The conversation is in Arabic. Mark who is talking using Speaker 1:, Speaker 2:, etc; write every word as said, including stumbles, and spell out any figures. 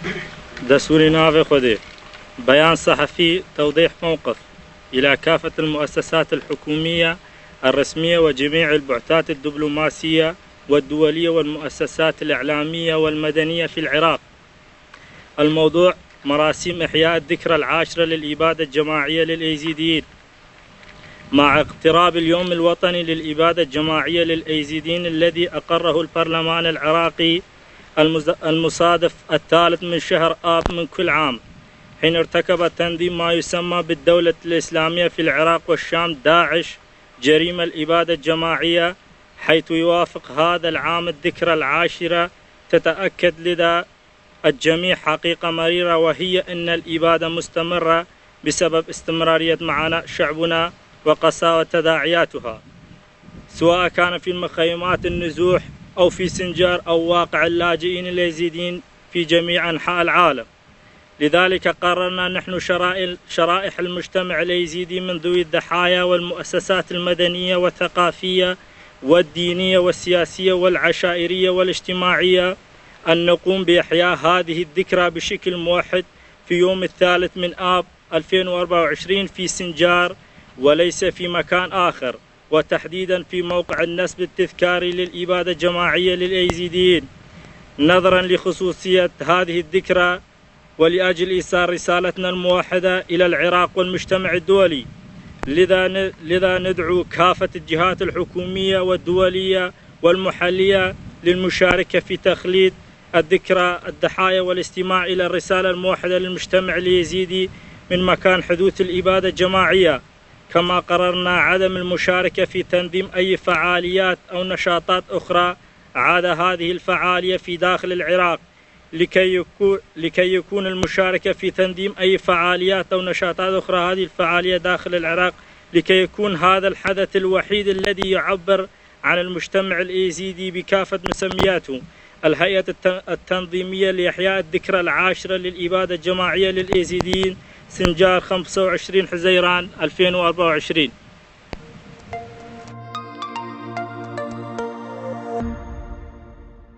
Speaker 1: دستور نافذ خذه بيان صحفي توضيح موقف إلى كافة المؤسسات الحكومية الرسمية وجميع البعثات الدبلوماسية والدولية والمؤسسات الإعلامية والمدنية في العراق. الموضوع: مراسيم إحياء الذكرى العاشرة للإبادة الجماعية للأيزيديين. مع اقتراب اليوم الوطني للإبادة الجماعية للأيزيديين الذي أقره البرلمان العراقي المصادف الثالث من شهر آب من كل عام، حين ارتكب تنظيم ما يسمى بالدولة الإسلامية في العراق والشام داعش جريمة الإبادة الجماعية، حيث يوافق هذا العام الذكرى العاشرة، تتأكد لدى الجميع حقيقة مريرة، وهي أن الإبادة مستمرة بسبب استمرارية معاناة شعبنا وقساوة تداعياتها، سواء كان في المخيمات النزوح أو في سنجار أو واقع اللاجئين اليزيديين في جميع أنحاء العالم. لذلك قررنا نحن شرائح المجتمع اليزيدي من ذوي الضحايا والمؤسسات المدنية والثقافية والدينية والسياسية والعشائرية والاجتماعية أن نقوم بإحياء هذه الذكرى بشكل موحد في يوم الثالث من آب ألفين وأربعة وعشرين في سنجار وليس في مكان آخر، وتحديدا في موقع النسب التذكاري للإبادة الجماعية للأيزيديين، نظرا لخصوصية هذه الذكرى ولأجل إيصال رسالتنا الموحدة إلى العراق والمجتمع الدولي. لذا لذا ندعو كافة الجهات الحكومية والدولية والمحلية للمشاركة في تخليد الذكرى الضحايا والاستماع إلى الرسالة الموحدة للمجتمع اليزيدي من مكان حدوث الإبادة الجماعية. كما قررنا عدم المشاركة في تنظيم أي فعاليات أو نشاطات أخرى عدا هذه الفعالية في داخل العراق، لكي يكون, لكي يكون المشاركة في تنظيم أي فعاليات أو نشاطات أخرى هذه الفعالية داخل العراق لكي يكون هذا الحدث الوحيد الذي يعبر عن المجتمع اليزيدي بكافة مسمياته. الهيئة التنظيمية لإحياء الذكرى العاشرة للإبادة الجماعية للأيزيديين، سنجار خمسة وعشرين حزيران ألفين وأربعة وعشرين.